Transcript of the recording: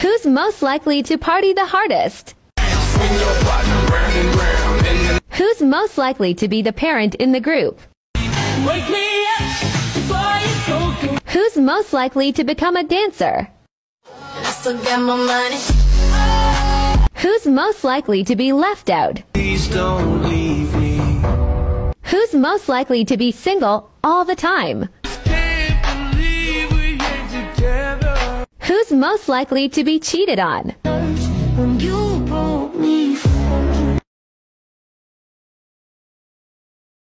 Who's most likely to party the hardest? Who's most likely to be the parent in the group? Wake me up before you go. Who's most likely to become a dancer? I still got my money. Who's most likely to be left out? Please don't leave me. Who's most likely to be single all the time? Can't believe we ain't together. Who's most likely to be cheated on?